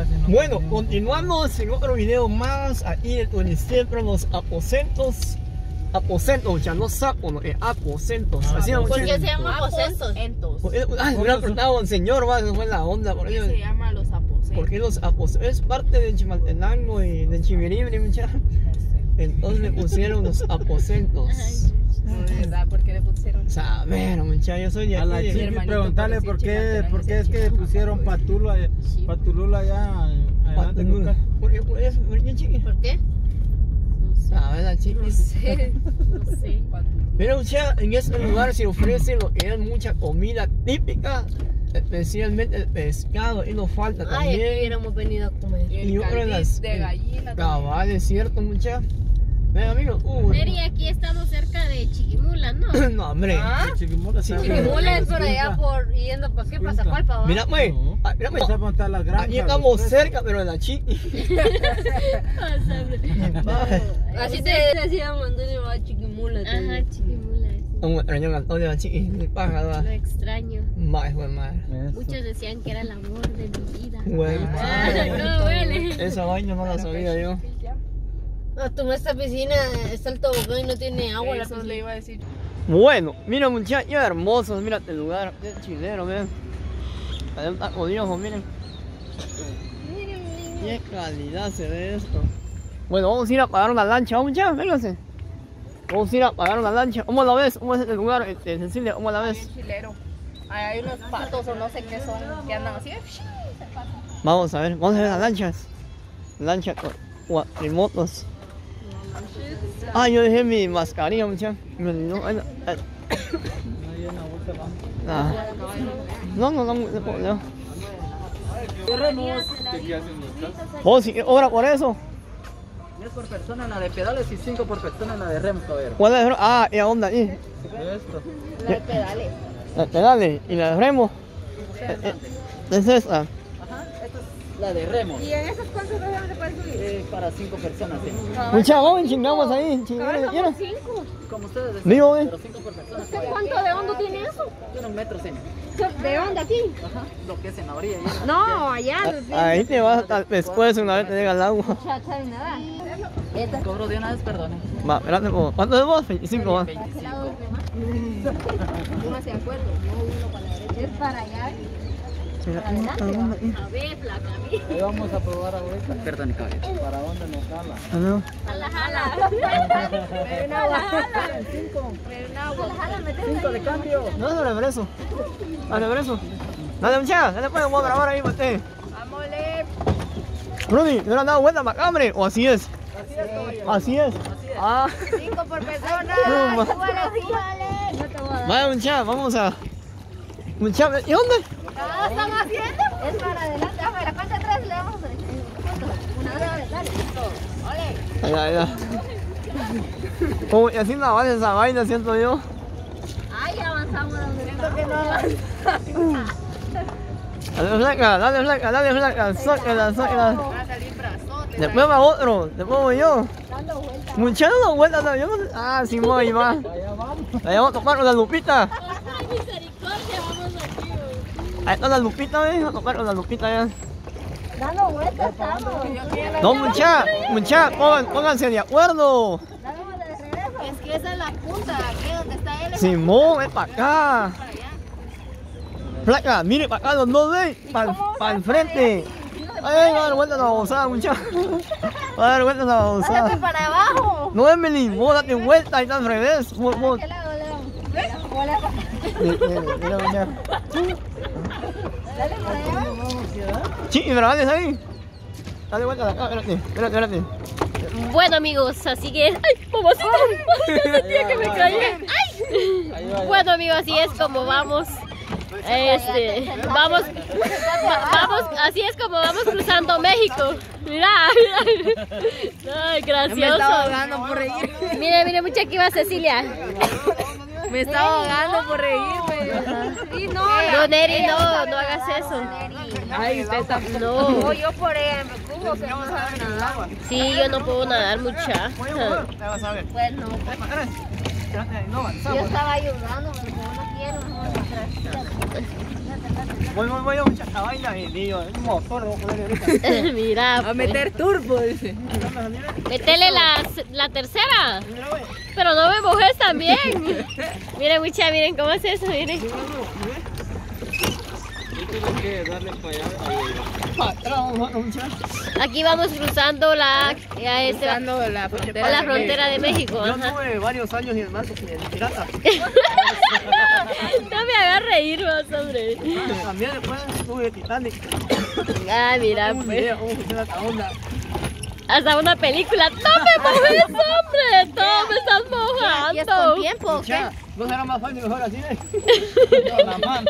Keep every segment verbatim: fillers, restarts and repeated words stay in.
Bueno, continuamos en otro video más aquí donde siempre los aposentos. Aposentos, ya no sapos, no, eh, aposentos. Ah, Así ¿por ¿por qué se llama aposentos? Ay, me ha preguntado el señor, va, se fue la onda. ¿Por qué se llama los aposentos? Porque los aposentos es parte del Chimaltenango y del Chiviribre, muchachos. Entonces le pusieron los aposentos. No, de verdad, ¿por qué le pusieron? Saber, muchachos, yo soy de a la aquí. chiqui preguntarle por qué, por qué es que pusieron patula, patulula allá adelante. ¿Por qué? ¿Por qué? ¿Por qué, chiqui? ¿Por qué? ¿Sabes la chiqui? No sé, no sé. Mira, muchachos, en este lugar se ofrece lo que es mucha comida típica, especialmente el pescado, y nos falta Ay, aquí también. hubiéramos venido a comer. Y otra de las de gallina. cabal, es cierto, muchachos. Ven, amigo. Uh, Neri, aquí estamos cerca de Chiquimula, ¿no? no, hombre. ¿Ah? Chiquimula, Sí, Chiquimula es por allá, por yendo para qué, para Zacualpa, ¿va? Mira, pues. No. ah, Mira, pues. Esa monta la granja, Aquí estamos los cerca, pero de la chiqui. Así te decíamos, Antonio va a Chiquimula. Ajá, Chiquimula. Sí. Un extraño Antonio de la chiqui. El pájaro. Lo extraño. Más, güey, más. Eso. Muchos decían que era el amor de mi vida. Güey. Ah, no huele. Esa vaina no la sabía yo. No, tú en esta piscina está el tobogán y no tiene agua. Eso la le iba a decir. Bueno, mira, muchachos, hermosos. Mira este lugar. Qué chilero, miren. Hay un taco de ojo, miren. Qué calidad se ve esto. Bueno, vamos a ir a pagar una lancha, vamos ya, véngase. Vamos a ir a pagar una lancha. ¿Cómo la ves? ¿Cómo es este lugar, este, Cecilia? ¿Cómo la ves? Bien chilero. Ahí hay unos patos o no sé qué son que andan así. Vamos a ver, vamos a ver las lanchas. Lancha con cuatrimotos. Ah, yo dejé mi mascarilla, muchachos. Me olvidó. Ay, no, ay. Ah. No, no, no, no, no, no. ¿Vos sí, obra por eso? diez por persona en la de pedales y cinco por persona en la de remos, caballero. ¿Cuál es? Ah, ¿y a dónde ahí? Esto. La de pedales. La pedales y la de remo. Eh, eh, Es esa. Ajá, esta es la de remos. ¿Y en esas cuántas veces se puede subir? Eh, para cinco personas, sí. Muchachos, vamos, chingamos ahí. Chingamos, ¿quieres? Cinco. Como ustedes decían, Digo, eh. pero cinco por persona. ¿Usted cuánto de hondo tiene eso? Tiene un metro, señor. ¿De onda aquí? Ajá, lo que es en la orilla. y- No, allá. Ahí te vas hasta después una vez te llega el agua. Muchacha, de nada. Cobro de una vez, perdone. Va, espérate, po. ¿Cuánto es vos? veinticinco, va. veinticinco. Uno hacia acuerdo, no uno para la derecha. Es para allá. A ver, flaca, a mí. Ahí vamos a probar ahorita. Perdone, caballero. ¿Para dónde nos jala? Ah, no. Jala, jala. Pero un agua. Cinco. Pero un agua. Cinco de cambio. No, no, le preso. Dale, preso. Dale, muchachos, dale, pues, vamos a grabar ahí, mate. Vámonos. Rudy, ¿no le han dado vuelta para acá, hombre? ¿O así es? Así es, caballero. Así es. Ah, Cinco por persona. no, ma- Súbale, súbale. No te voy a dar. vaya, muchachos, vamos a. Muchachos, ¿y dónde? ¿Qué están haciendo? Es para adelante. A ver, la cuenta atrás le vamos a decir. Una, dos, dale. Ole. Ahí, ahí, ahí. Oh, y así no vale esa vaina, siento yo. Ay, avanzamos donde siento que no Dale, flaca, dale, flaca, dale, flaca. Sáquela, sáquela. Va a salir brazote. Después va otro, después voy yo. dando vueltas. Muchachos, dando vueltas también. Ah, sí, voy, ahí va. Ahí vamos a tomar una lupita. Ay, misericordia, vamos aquí. güey. Ahí está la lupita, ¿eh? Vamos a tomar una lupita ya. Dando vueltas estamos. No, muchachos, muchachos, pongan, pónganse de acuerdo. Dándole de regreso. Es que esa es la punta, aquí donde está él. Simón, ven para acá. Para allá. Flaca, mire para acá los dos, ven. Para el frente. Ay, va a dar vueltas a la babosada, muchachos. Va a dar vueltas a la Dale babosada. para abajo. No, Emily, vos date vuelta y está al revés. Vos, vos. ¿Qué lado le damos? Hola. Mira, mira, mira, mira. Dale para allá. Sí, ¿me la vales ahí? Dale vuelta acá, espérate, espérate, espérate. Bueno, amigos, así que. ¡Ay, mamacita! Sentía que me caí. ¡Ay! Bueno, amigos, así es como vamos. Este, vamos, va- vamos, así es como vamos cruzando México. Mira, mira. Ay, Me estaba gracioso. ahogando por reír. Mire, mire, mucha aquí va Cecilia. Me estaba ahogando por reírme. Sí, no. No, Neri, no, no hagas eso. Ay, usted está. No. No, yo por ejemplo, ¿cómo que no sabe nadar? Sí, yo no puedo nadar mucha. Te vas a ver. Pues no, No, yo estaba ayudando, pero como no quiero, no voy a atrás. Voy, voy, voy a mucha esta vaina y digo, un motor, voy a poner ahorita. Mira, A meter turbo, dice. metele la, la tercera. Pero no me mojes también. Miren, mucha, miren cómo es eso, miren. Tienes que darle para allá. Aquí vamos cruzando la, a este, Cruzando la frontera. la frontera de México. Yo Ajá. tuve varios años y el marco de pirata. No me hagas reír más, hombre. También después tuve Titanic. Ah, mira, Un pues. video, cómo funciona esta onda. Hasta una película. ¡No me mojes, hombre! ¡No me estás ¿Y es con mojando! tiempo o qué? Ya, ¿no será más fácil mejor así? ¿Eh? Con la mano.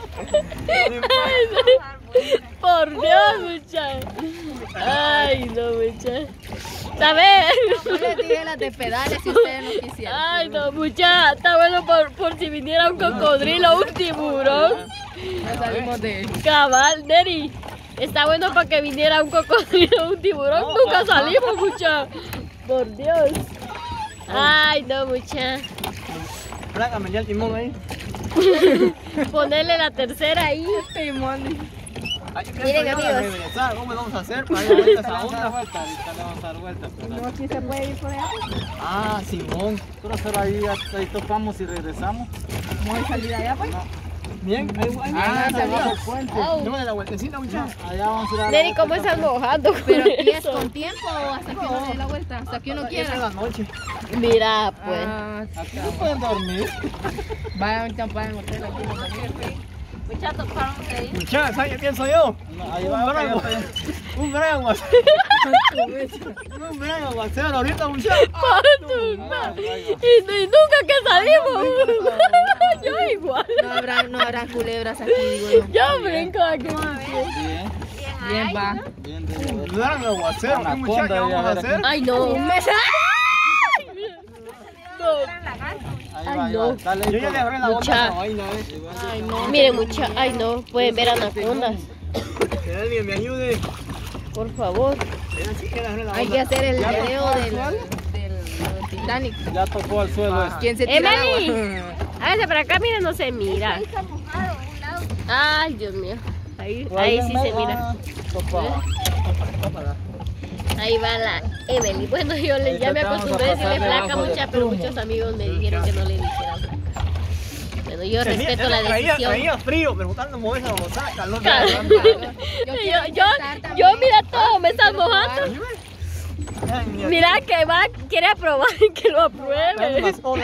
Por Dios, mucha. Ay, no, mucha. ¿Sabes? Yo les dije las de pedales si ustedes no quisieran. Ay, no, mucha. Está bueno por, por si viniera un cocodrilo o un tiburón. Ya salimos de... Cabal, Neri. Está bueno para que viniera un cocodrilo o un tiburón. Nunca salimos, mucha. Por Dios. Ay, no, mucha. Espera, cambiar el timón ahí. Ponerle la tercera ahí. Miren, amigos. ¿Cómo vamos a hacer para ir a vuelta esa Vamos a dar onda? vuelta, ahorita le vamos a dar vuelta. pero- No, aquí se puede ir por allá. Ah, Simón. Nosotros solo ahí, ahí topamos y regresamos. Vamos a salir allá, pues. Bien, ahí ahí- Ah, ahí- debajo del puente. démosle la vueltecita, muchachos. Allá vamos a ir a dar Neri, la ¿cómo vuelta. estás mojando? Pero aquí es eso? con tiempo o hasta que uno dé la vuelta, hasta que uno Esa es quiera. la noche. Mira, pues. Ah, Aquí no pueden dormir. vayan ahorita para el hotel aquí. Muchachos, vamos a ir. Muchachos, ¿sabes qué pienso yo? No, ahí Un va, gran ahí va. Un gran aguacero. Un gran aguacero ahorita, muchachos. Por tu madre. Y, y nunca que salimos. Yo igual. No habrá, no habrá culebras aquí, digo yo. Yo brinco aquí. Bien, Bien, va. bien. de- Un gran aguacero. ¿Qué Anaconda muchachos debe vamos a haber hacer? Ay, no. No. Ahí Ay, va, ahí no. va. Dale, Yo ya le agarré la boca a Mucha. esa vaina, eh. Ay, no. Miren, mucha. Ay, no. Pueden ver anacondas. Que alguien me ayude. Por favor. Ven así que le agarré la Hay onda. que hacer el Ya video tocó del, el suelo. del, del Titanic. Ya tocó al suelo este. ¿Quién se tira al Emily. agua? Hágase para acá, mira, no se mira. Ay, Dios mío. Ahí, ahí sí se mira. Topa. Ahí va la Emily. Bueno, yo le, ya me acostumbré a decirle flaca mucha, pero muchos amigos me dijeron que no le dijera flaca. Bueno, yo respeto la Traía, decisión. traía frío, pero tanto moverse a gozar, calor. Cal- Yo Yo, quiero yo, intentar también. yo, mira todo, me estás mojando. Ay, mira. Mira que va, quiere probar, que lo apruebe. Ay, Ay, ay,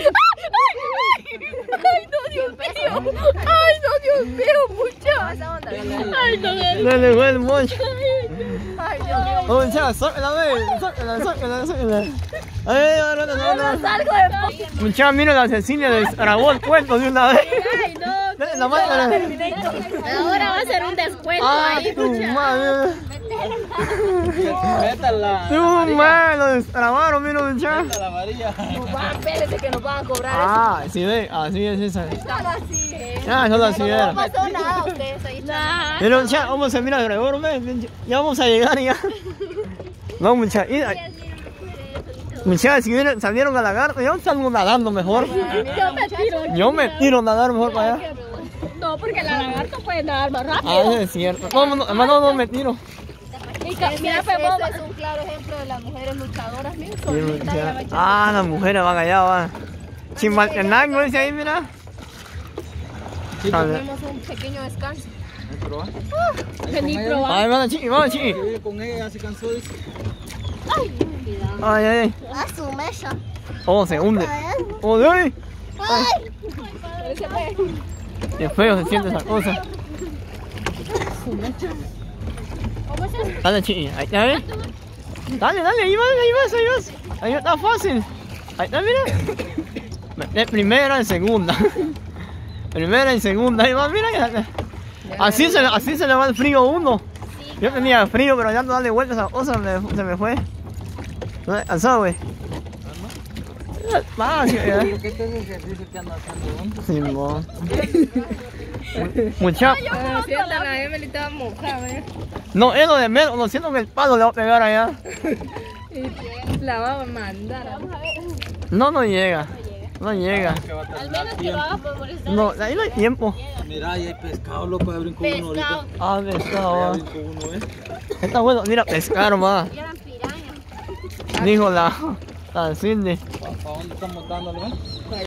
ay, no, Dios mío. Ay, no, Dios mío, mucha. Ay, no, no. No le fue el mocho. Ay, Dios mío. Oh, muchachos, sáquela, ve. Sáquela, sáquela, sáquela. Ay, no, no, no, no. Salgo de poco. Muchachos, mira la Cecilia desgrabó el cuento de una vez. Ay, no. Dale la mano. Ahora va a ser un descuento Ah, ahí, tu mucha. madre. Métala. Tu madre, lo desgrabaron, mira, muchachos. Métala, María. Va, espérese que nos van a cobrar Ah, sí ve, así es esa. eso. Así es. Ah, no la así No era. pasó nada, ustedes ahí. Nah. Pero muchachos, vamos a mirar alrededor, ve. Ya vamos a llegar ya. No, muchachos. Muchachos, si vienen- salieron a lagarto, yo salgo nadando mejor. Yo me tiro. Yo me tiro a nadar mejor para allá. No, porque la lagarto puede nadar más rápido. Ah, eso es cierto. No, no, hermano, no, no me tiro. Y ca- Ese, mira, ese pues, vos- es un claro ejemplo de las mujeres luchadoras, miren, Sí, solitas ya muchacha. va echando. Ah, las mujeres van allá, van. Chimaltenango dice ahí, mira. A ver. Tenemos un pequeño descanso. Vení, probar. Ay, vamos, chiqui, vamos, chiqui. Vive con ella, ya se cansó, dice. Ay, ay, ay. A su mesa. Oh, se hunde. Oh, de ahí. Qué feo se siente esa cosa. Dale, chiqui. Ahí está, ¿ves? Dale, dale, ahí vas, ahí vas, ahí vas. Ahí está fácil. Ahí está, mira. De primera en segunda. Primera en segunda, ahí va, mira. Así se, así se le va el frío a uno. Yo tenía frío, pero ya no darle vueltas a esa cosa me- se me fue. No me alcanzó, güey. Va, sí, ¿Por eh. qué te ejercicio que anda haciendo uno? Simón. Mucha. Pero sientan, la Emily estaba mojada, ¿eh? No, es lo de menos, lo siento que el palo le va a pegar allá. Y la va a mandar. No, no llega. No llega. Al menos que lo haga por molestar. No, ahí no hay tiempo. Mira, ahí hay pescado, loco, ya brincó uno Pescado. ahorita. Ah, pescado. Ya va. brincó uno, ¿eh? Está bueno, mira, pescar más. Y eran pirañas. Dijo la, la Cindy. ¿Para dónde estamos dándole, eh?